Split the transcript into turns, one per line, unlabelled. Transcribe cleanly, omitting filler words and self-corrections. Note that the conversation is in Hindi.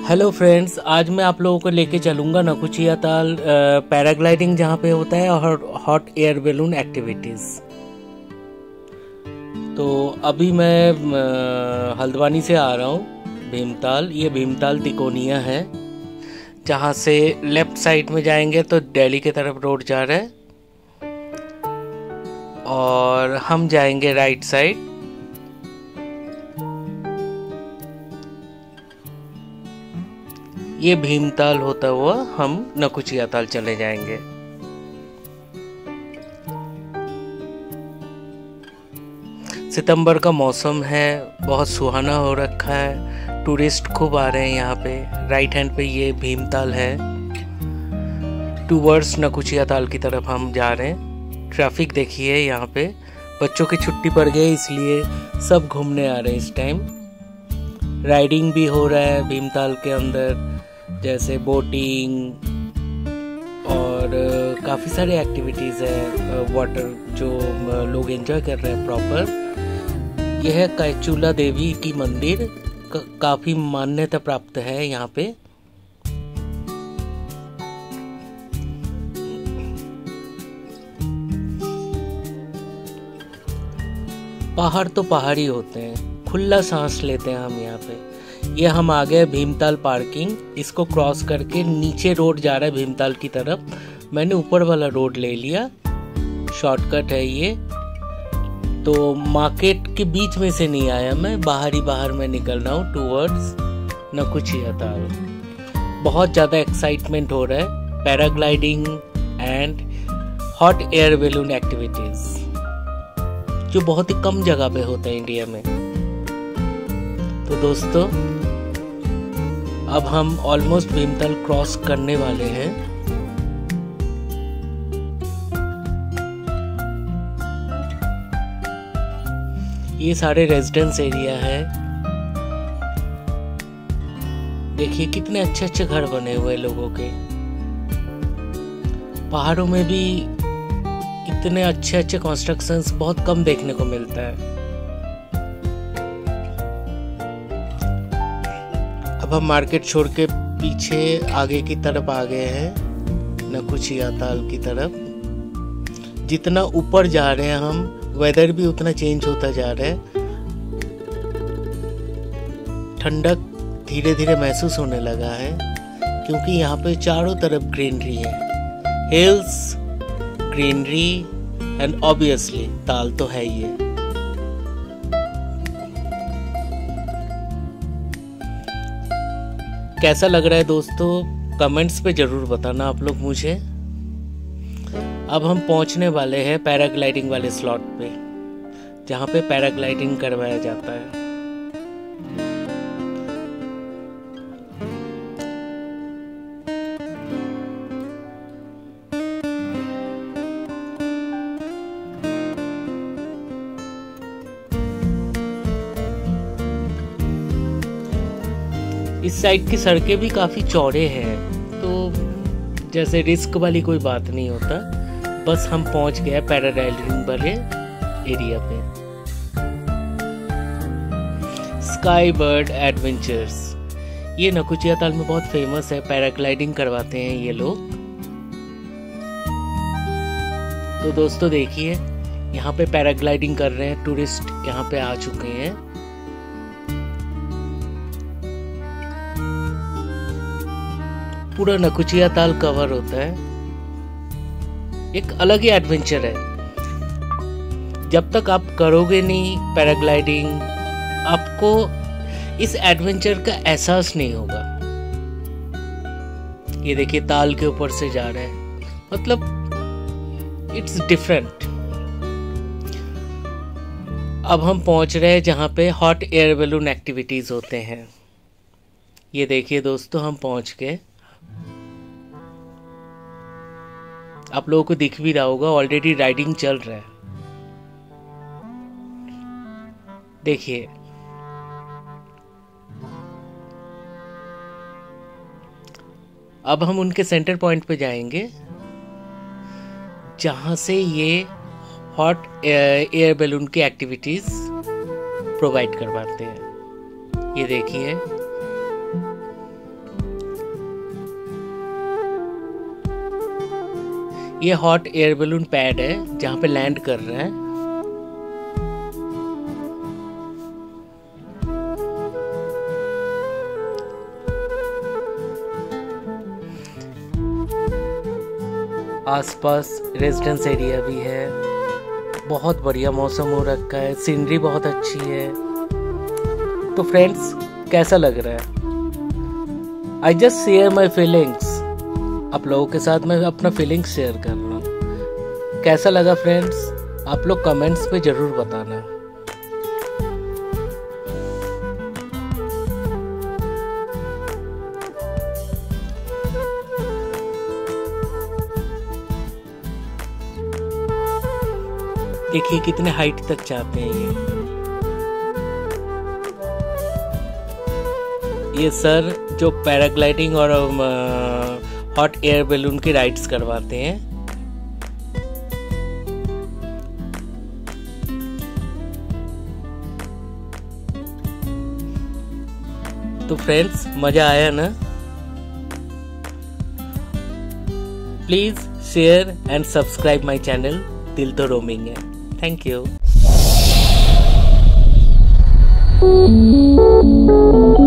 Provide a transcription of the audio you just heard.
हेलो फ्रेंड्स, आज मैं आप लोगों को लेके चलूँगा नकुचिया ताल पैराग्लाइडिंग जहाँ पे होता है और हॉट एयर बैलून एक्टिविटीज़। तो अभी मैं हल्द्वानी से आ रहा हूँ भीमताल। ये भीमताल तिकोनिया है, जहाँ से लेफ्ट साइड में जाएंगे तो दिल्ली की तरफ रोड जा रहा है और हम जाएंगे राइट साइड। ये भीमताल होता हुआ हम नकुचिया ताल चले जाएंगे। सितंबर का मौसम है, बहुत सुहाना हो रखा है, टूरिस्ट खूब आ रहे हैं यहाँ पे। राइट हैंड पे ये भीमताल है, टूवर्ड्स नकुचिया ताल की तरफ हम जा रहे हैं। ट्रैफिक देखिए यहाँ पे, बच्चों की छुट्टी पड़ गई इसलिए सब घूमने आ रहे हैं इस टाइम। राइडिंग भी हो रहा है भीमताल के अंदर, जैसे बोटिंग और काफ़ी सारे एक्टिविटीज़ है वाटर जो लोग एंजॉय कर रहे हैं प्रॉपर। यह है कैचुला देवी की मंदिर, काफ़ी मान्यता प्राप्त है यहाँ पे। पहाड़ तो पहाड़ ही होते हैं, खुला सांस लेते हैं हम यहाँ पे। ये हम आ गए भीमताल पार्किंग, इसको क्रॉस करके नीचे रोड जा रहा है भीमताल की तरफ। मैंने ऊपर वाला रोड ले लिया, शॉर्टकट है ये। तो मार्केट के बीच में से नहीं आया मैं, बाहर ही बाहर में निकल रहा हूँ टूवर्ड्स नकुचिया ताल। बहुत ज़्यादा एक्साइटमेंट हो रहा है, paragliding and hot air balloon activities जो बहुत ही कम जगह पे होता है इंडिया में। तो दोस्तों, अब हम ऑलमोस्ट भीमताल क्रॉस करने वाले हैं। ये सारे रेजिडेंस एरिया है। देखिए कितने अच्छे अच्छे घर बने हुए लोगों के। पहाड़ों में भी इतने अच्छे अच्छे कंस्ट्रक्शंस बहुत कम देखने को मिलता है। अब हम मार्केट छोड़ के पीछे आगे की तरफ आ गए हैं नकुचिया ताल की तरफ। जितना ऊपर जा रहे हैं हम, वेदर भी उतना चेंज होता जा रहा है। ठंडक धीरे धीरे महसूस होने लगा है क्योंकि यहाँ पे चारों तरफ ग्रीनरी है, हिल्स, ग्रीनरी एंड ऑब्वियसली ताल तो है ही है। कैसा लग रहा है दोस्तों, कमेंट्स पे जरूर बताना आप लोग मुझे। अब हम पहुंचने वाले हैं पैराग्लाइडिंग वाले स्लॉट पे, जहां पे पैराग्लाइडिंग करवाया जाता है। इस साइड की सड़कें भी काफ़ी चौड़े हैं, तो जैसे रिस्क वाली कोई बात नहीं होता। बस हम पहुंच गए पैराग्लाइडिंग वाले एरिया पे। स्काई बर्ड एडवेंचर्स, ये नकुचिया ताल में बहुत फेमस है, पैराग्लाइडिंग करवाते हैं ये लोग। तो दोस्तों देखिए, यहाँ पे पैराग्लाइडिंग कर रहे हैं टूरिस्ट, यहाँ पे आ चुके हैं। पूरा नकुचिया ताल कवर होता है, एक अलग ही एडवेंचर है। जब तक आप करोगे नहीं पैराग्लाइडिंग, आपको इस एडवेंचर का एहसास नहीं होगा। ये देखिए ताल के ऊपर से जा रहा है, मतलब इट्स डिफरेंट। अब हम पहुंच रहे हैं जहां पे हॉट एयर बैलून एक्टिविटीज होते हैं। ये देखिए दोस्तों, हम पहुंच गए। आप लोगों को दिख भी रहा होगा, ऑलरेडी राइडिंग चल रहा है। देखिए अब हम उनके सेंटर पॉइंट पे जाएंगे जहां से ये हॉट एयर बैलून की एक्टिविटीज प्रोवाइड करवाते हैं। ये देखिए ये हॉट एयर बैलून पैड है जहाँ पे लैंड कर रहे हैं। आसपास रेजिडेंस एरिया भी है। बहुत बढ़िया मौसम हो रखा है, सीनरी बहुत अच्छी है। तो फ्रेंड्स, कैसा लग रहा है? I just share my feelings. आप लोगों के साथ मैं अपना फीलिंग्स शेयर कर रहा हूँ। कैसा लगा फ्रेंड्स? आप लोग कमेंट्स पे जरूर बताना। देखिए कितने हाइट तक जाते हैं ये सर जो पैराग्लाइडिंग और हॉट एयर बैलून की राइड्स करवाते हैं। तो फ्रेंड्स, मजा आया ना? Please share and subscribe my channel दिल तो रोमिंग है। Thank you.